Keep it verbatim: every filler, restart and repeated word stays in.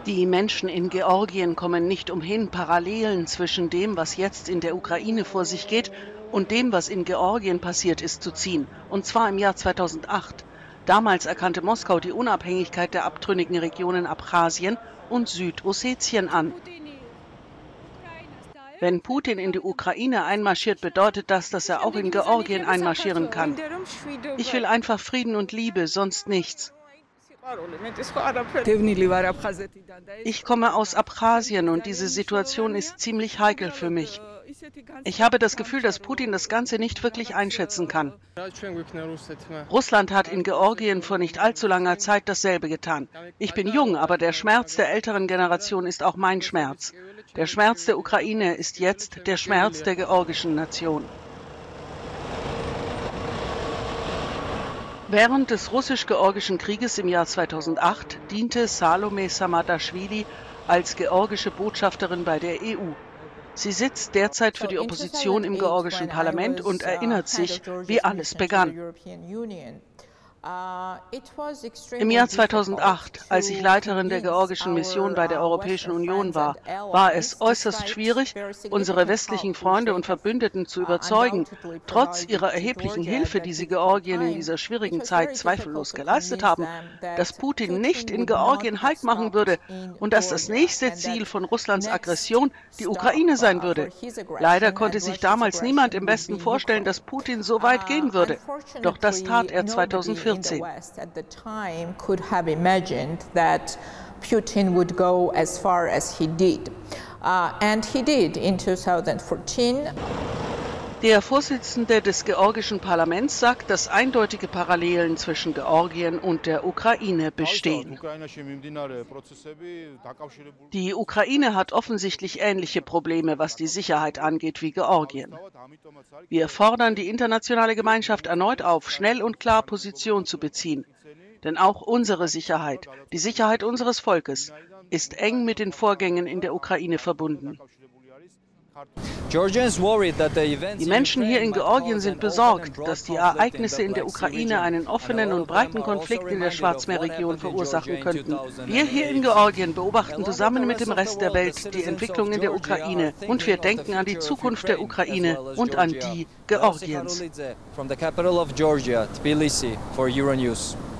Die Menschen in Georgien kommen nicht umhin, Parallelen zwischen dem, was jetzt in der Ukraine vor sich geht, und dem, was in Georgien passiert ist, zu ziehen, und zwar im Jahr zweitausendacht. Damals erkannte Moskau die Unabhängigkeit der abtrünnigen Regionen Abchasien und Südossetien an. Wenn Putin in die Ukraine einmarschiert, bedeutet das, dass er auch in Georgien einmarschieren kann. Ich will einfach Frieden und Liebe, sonst nichts. Ich komme aus Abchasien und diese Situation ist ziemlich heikel für mich. Ich habe das Gefühl, dass Putin das Ganze nicht wirklich einschätzen kann. Russland hat in Georgien vor nicht allzu langer Zeit dasselbe getan. Ich bin jung, aber der Schmerz der älteren Generation ist auch mein Schmerz. Der Schmerz der Ukraine ist jetzt der Schmerz der georgischen Nation. Während des russisch-georgischen Krieges im Jahr zweitausendacht diente Salome Samardaschwili als georgische Botschafterin bei der E U. Sie sitzt derzeit für die Opposition im georgischen Parlament und erinnert sich, wie alles begann. Im Jahr zweitausendacht, als ich Leiterin der georgischen Mission bei der Europäischen Union war, war es äußerst schwierig, unsere westlichen Freunde und Verbündeten zu überzeugen, trotz ihrer erheblichen Hilfe, die sie Georgien in dieser schwierigen Zeit zweifellos geleistet haben, dass Putin nicht in Georgien Halt machen würde und dass das nächste Ziel von Russlands Aggression die Ukraine sein würde. Leider konnte sich damals niemand im Westen vorstellen, dass Putin so weit gehen würde. Doch das tat er zweitausendvierzehn. The West at the time could have imagined that Putin would go as far as he did. Uh, and he did in twenty fourteen. Der Vorsitzende des georgischen Parlaments sagt, dass eindeutige Parallelen zwischen Georgien und der Ukraine bestehen. Die Ukraine hat offensichtlich ähnliche Probleme, was die Sicherheit angeht, wie Georgien. Wir fordern die internationale Gemeinschaft erneut auf, schnell und klar Position zu beziehen. Denn auch unsere Sicherheit, die Sicherheit unseres Volkes, ist eng mit den Vorgängen in der Ukraine verbunden. Die Menschen hier in Georgien sind besorgt, dass die Ereignisse in der Ukraine einen offenen und breiten Konflikt in der Schwarzmeerregion verursachen könnten. Wir hier in Georgien beobachten zusammen mit dem Rest der Welt die Entwicklung in der Ukraine und wir denken an die Zukunft der Ukraine und an die Georgiens.